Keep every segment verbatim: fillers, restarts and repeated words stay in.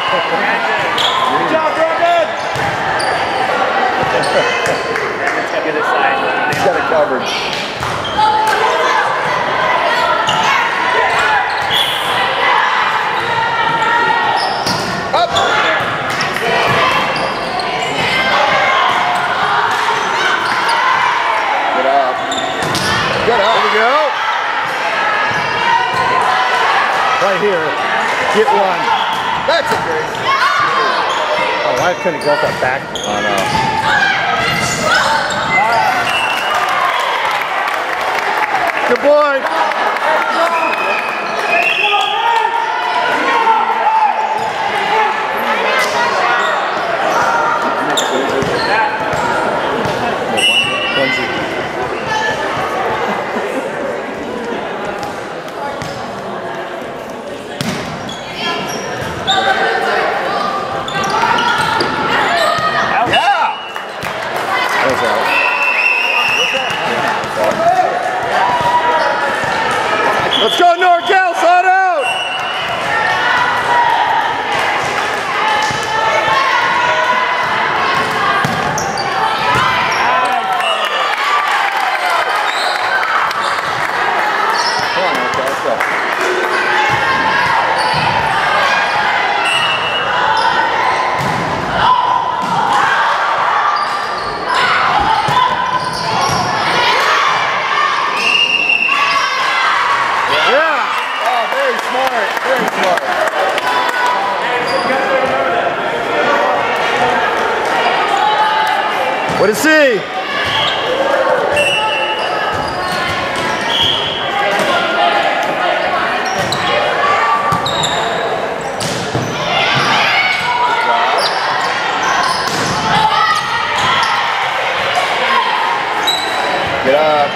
Good job, Brandon! He's got it covered. Up! Get up. Get up. Here we go. Right here. Get one. That's a great. Oh, I couldn't go for a back. Oh, no. Good boy. Let's go, NorCal, slide out! Come on, NorCal, let's go. Very smart. What is he? Get up.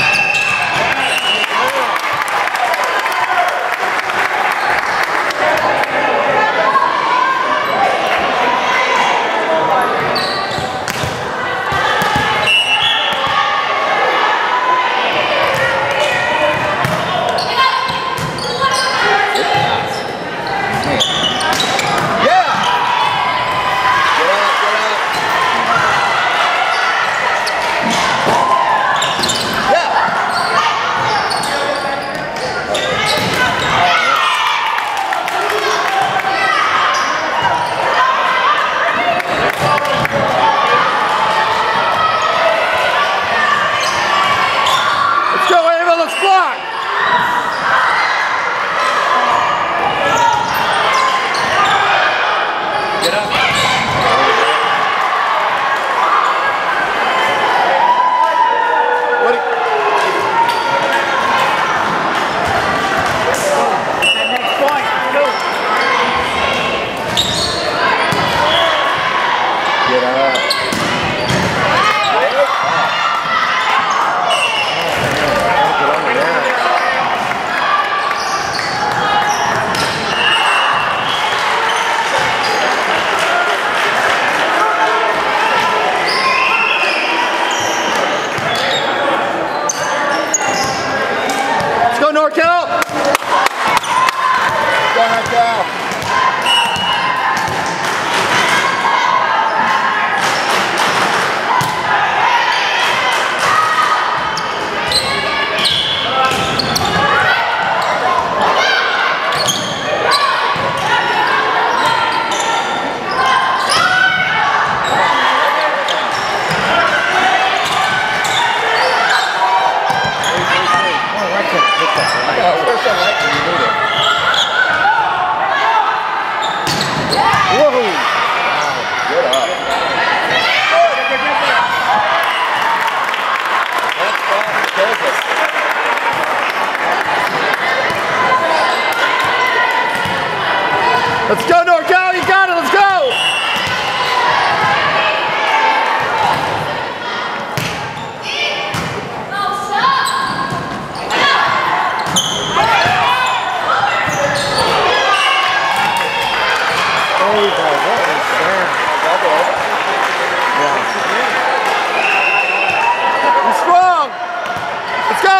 NorCal! Go NorCal! Where's the light when you need it? Whoa! Wow, good up. That's fun. Kills us. Let's go, NorCal! You got it! Let's go! He's strong! Let's go!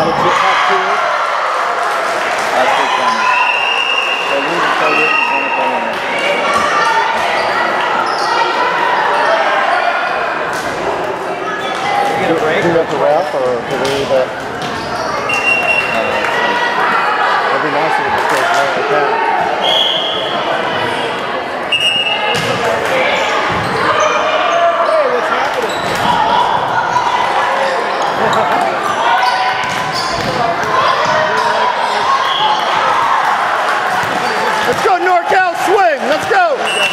the top two. That's big fun. So we can play it and want to play on it. Do you have to wrap or do we leave that? It'd be nice if it just goes right like that. Hey, what's happening? Let's go NorCal swing. Let's go.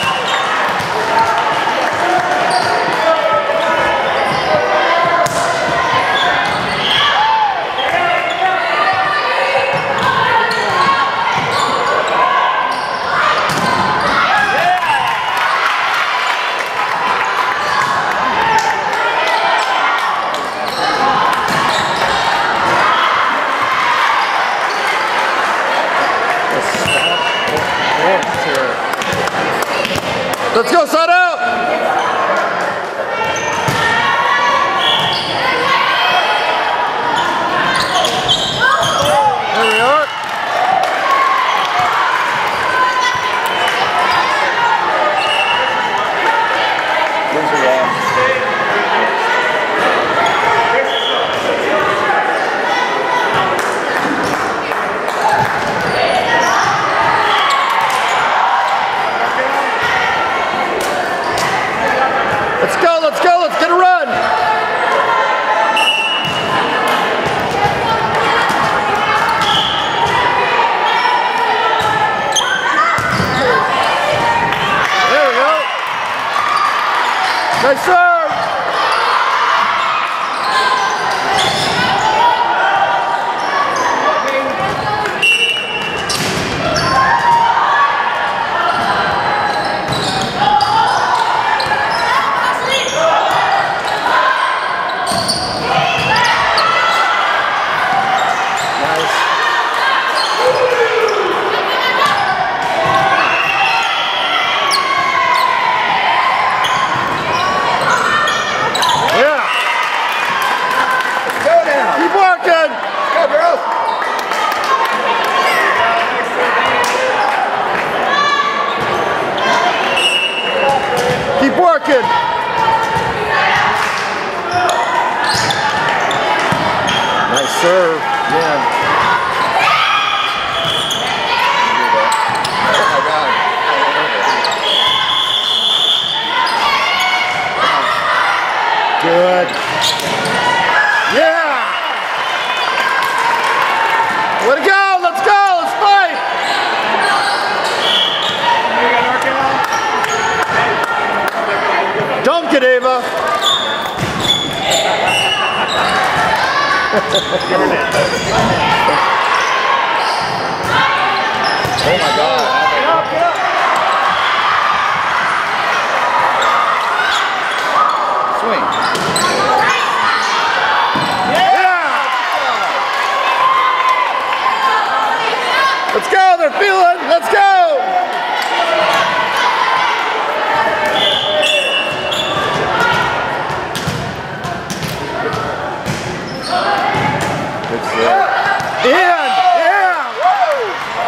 Let's go, side out! There we are. Where's the wall? Let's go, let's go, let's get a run! There we go. Nice serve! Keep working. Nice serve. Yeah. Oh my God. Good. Yeah. Way to go. Let's go. Let's fight. Dunk it, Ava. Oh my God. Get up, get up. Swing. Yeah. Let's go. They're feeling. Let's go. In! Yeah! Woo!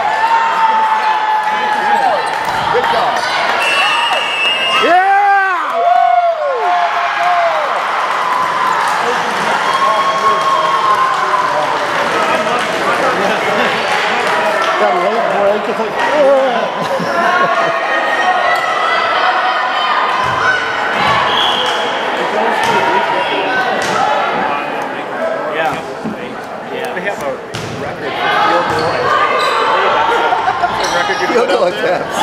Good job. Yeah! Woo! Got a late break. It's like, oh. Field goal attempts.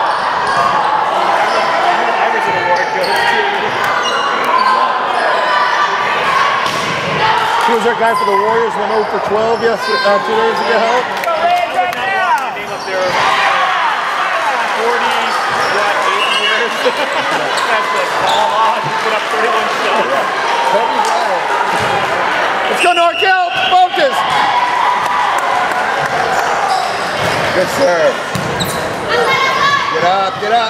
He was our guy for the Warriors, went oh for twelve yesterday, uh, two days ago. forty, what, eight years? That's like ball on. You put up thirty-one shots. Let's go, NorCal. Focus. Good serve. Get up, get up.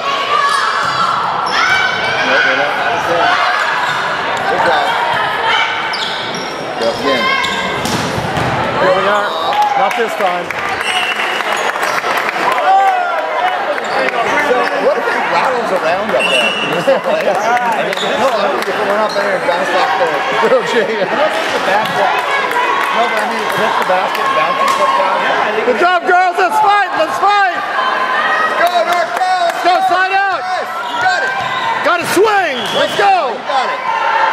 Nope, get up. That was it. Good job. Go again. this time. So what if it rattles around up there? I mean, no, I mean, if it went up there and bounced off the... Oh, gee. the basket. No, but I mean, it hits the basket and bounces up down. Yeah, I think Good job, girls. Let's fight. Let's fight. Go, North Cal! Let's Go, side out. Yes, you got it. Got to swing. Let's go. You got it.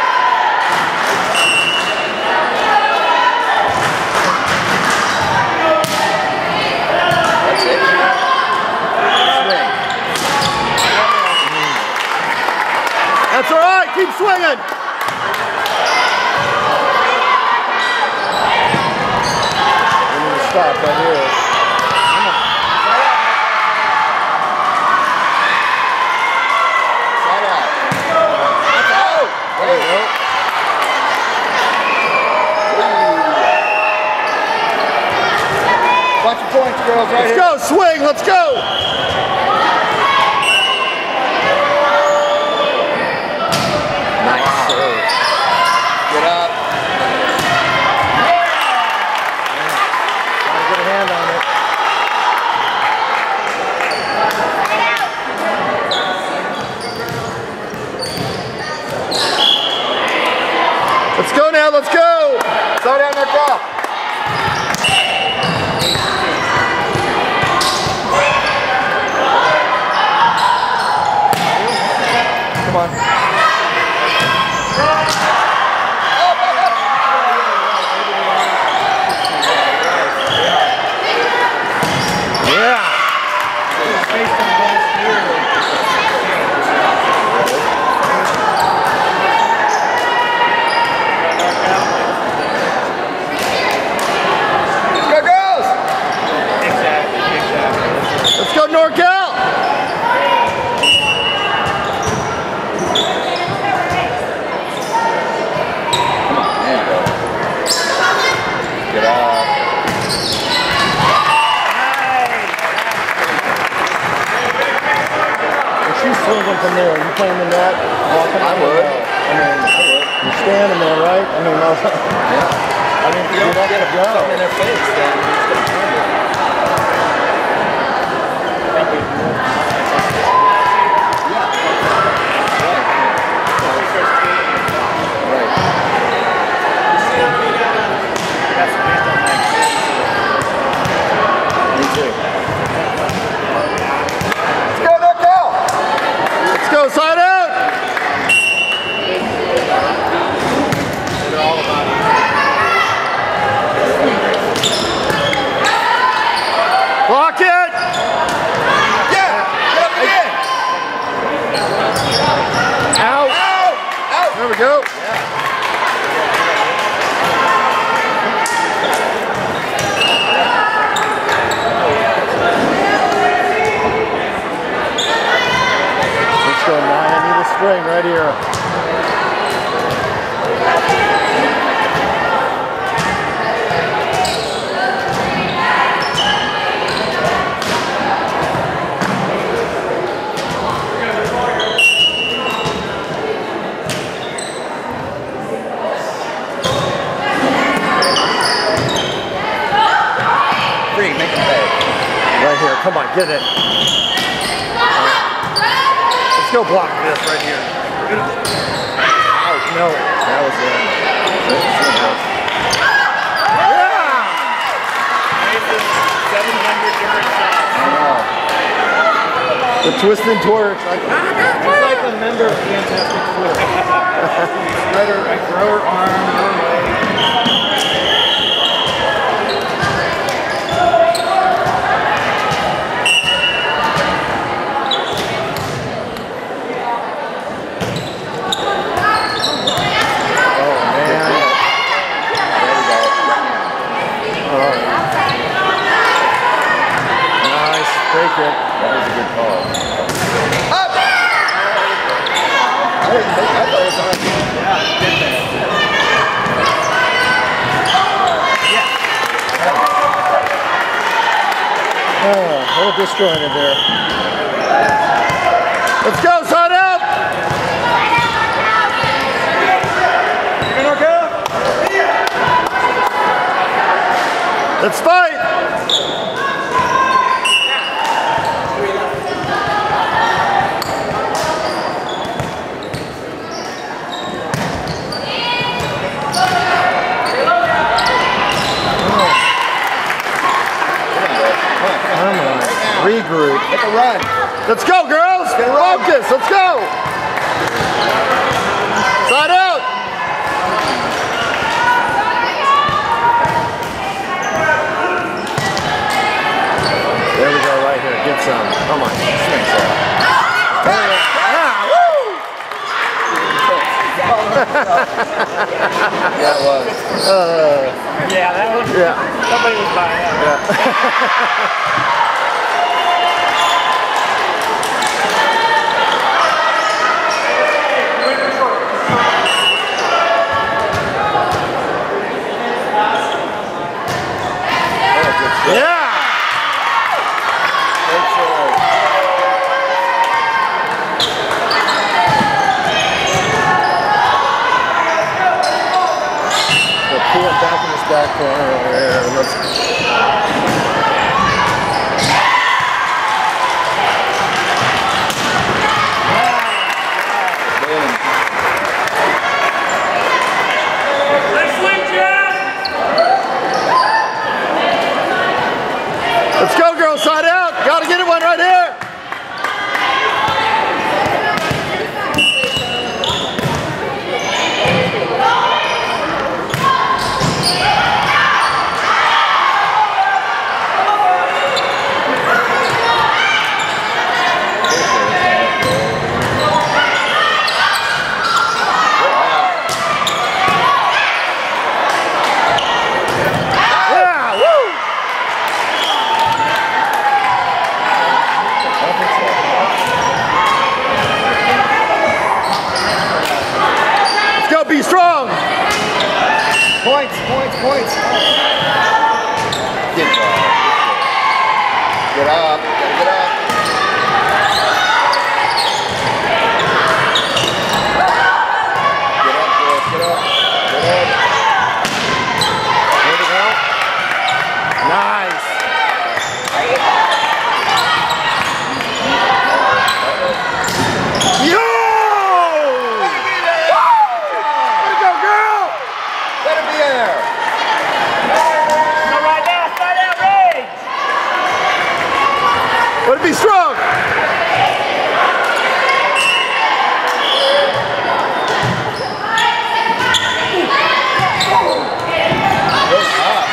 That's it. Swing. That's all right. Keep swinging. We need to stop right here. Side out. That's out. There you go. Watch your points, girls, right Let's here. go. Swing. Let's go. Nice serve. Get up. Gotta get a hand on it. Let's go now. Let's go. Slow down there, Cal. Come on. Yeah. Go, girls! exactly, exactly. Let's go, NorCal. There you go. Get up. If she's swinging from there, are you playing the net? Walking I on would. the net? I mean, you're standing there, right? I mean, I was like, Yeah. I mean, You you're don't not get a gonna go. something in their face, then you're just gonna turn it. Right. Me too. Let's go, NorCal! Let's go, side out. They're all about it. Block it. Yeah! Get up again! Out. Out! Out! There we go. Let's go, Maya. I need a string right here. Free, make them pay. Right here. Come on, get it. Let's go block this right here. Ouch, no. That was it. Yeah! seven hundred different shots. I know. The twisting torch. Like, It's like a member of Fantastic Four. Spread her, like, throw her arm her way. oh, man. There we go. Oh. Nice. Take it. That was a good call. Up! I didn't think, I thought it was on. Oh, a little disjointed there. Let's go, side out! Let's fight! regroup. Make a run. Let's go, girls. Get a run. Focus. Let's go. Side out. There we go, right here. Get some. Come on. Swing set. That was. Uh, Yeah, that was. yeah. Somebody was buying that. Yeah. Good serve. So pull it back in this back corner over here. Let's Boom. Let's swing, Jeff! Let's go, girls. Side out. Gotta get it one right here. Yeah. Woo. Let's go. Be strong. Points, points, points. Get up. Get up. Gotta get up. Get up, girls. Get up. Get up. There we go. Nice. Yo! Way to go, girl! Let it be there. So right now, start out rage! Way to be strong. Good up.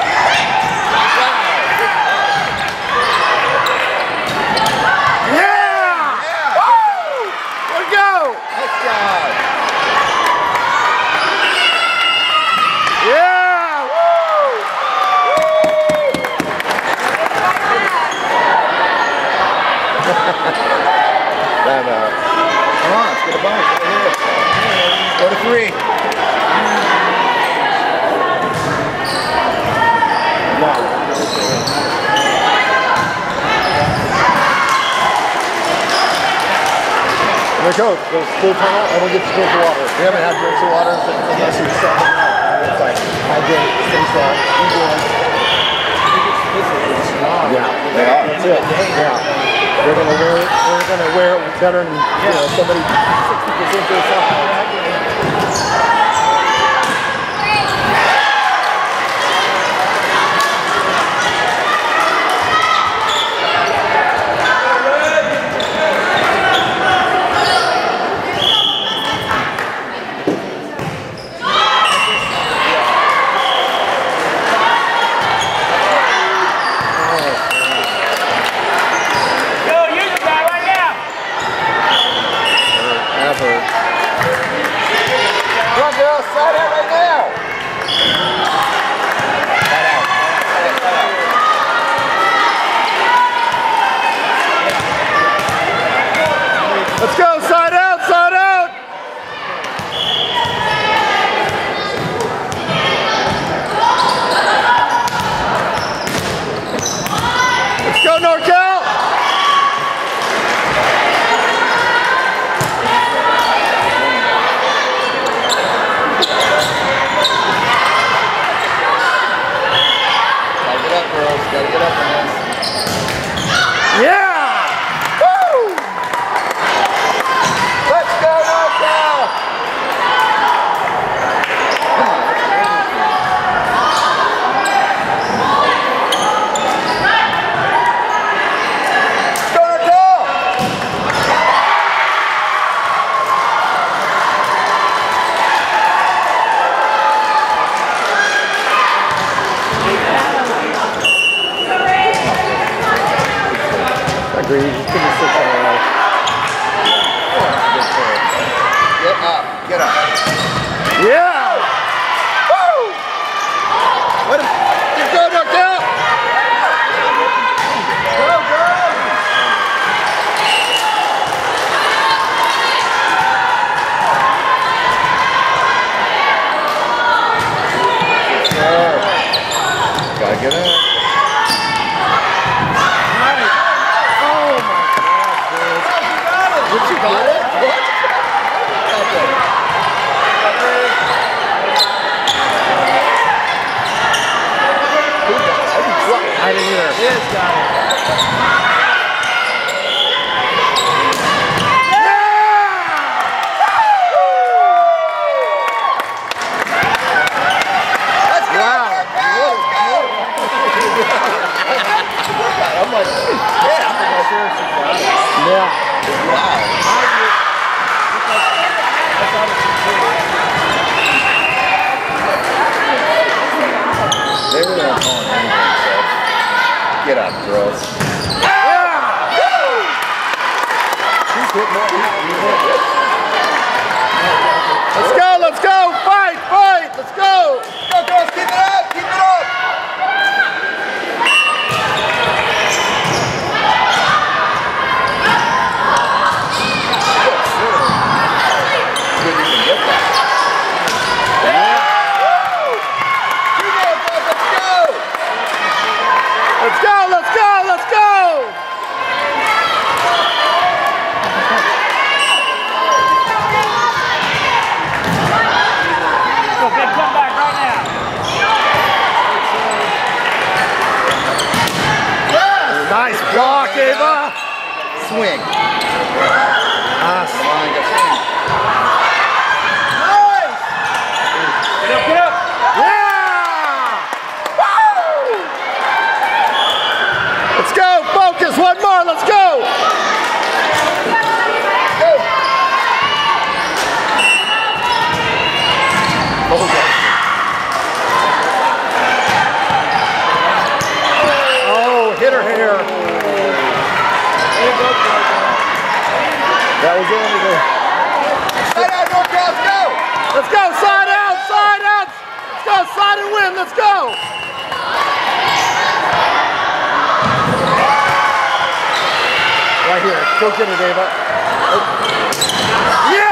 Yeah! Woo! Way to go! Nice job. Yeah! Woo! Time out. Come on, let's get a bonus right here. Go to three. There we go. Go school time out. Everyone gets drinks of water. We haven't had drinks of water unless you stop it now. It's like hydrate, stay strong. Yeah. They are. That's it. Yeah. We're gonna wear it. We're gonna wear it better than you know somebody sixty percent their size. Yo, you're the guy right now! Ever. Come on, girls. Side out right now. Side out. Side out. Side out. Let's go. Side out. Side out. Let's go, NorCal. Gotta get up, girls. Gotta get up on this. Yeah. Woo. Let's go, NorCal! Come on. agree. Just give me six in a row. Get up. Get up. Yeah! Woo! Let him. Keep going, Markel! Go, go! Gotta get in. Oh my God, dude. Did you got it? What? I didn't either. His got it. I'm like, yeah. Yeah. Wow. They really aren't calling anything, so get up, girls. Let's go, let's go, fight, fight, let's go. Go, girls, keep it up, keep it up. Good, you can get that. Let's go, let's go, let's go! Go, big comeback right now. Nice block, Ava! Swing. Nice. Come on, get swing. Get up, get up. Yeah! Woo! Let's go, focus, one more, let's go! Go. Oh, hit her hair. That was it. Side out, North Cross, go! Let's go, side out, side out! Let's go, side and win, let's go! Right here, go get it, Ava. Yeah!